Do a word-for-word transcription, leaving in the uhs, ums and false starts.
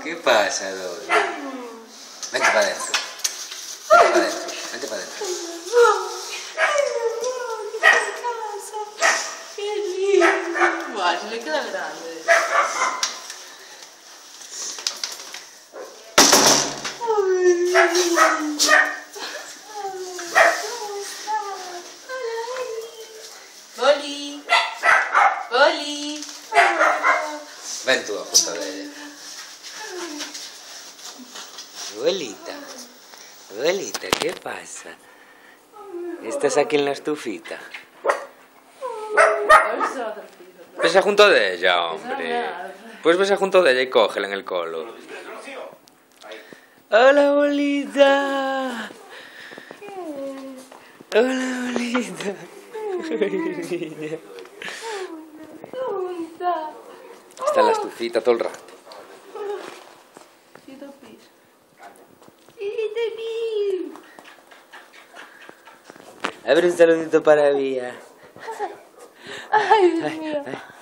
¿Qué pasa, Dori? Vente para adentro. Vente para adentro. Vente para adentro. ¡Qué lindo! Guau, se le queda grande. Boli. Boli. Ven tú junto de ella. Abuelita. Abuelita, ¿qué pasa? ¿Estás aquí en la estufita? Besa junto de ella, hombre. Pues besa junto de ella y cógela en el colo. Hola, abuelita. Hola, abuelita. Está en la estufita todo el rato. A ver un saludito para Vía. Ay, Dios mío. Ay, ay.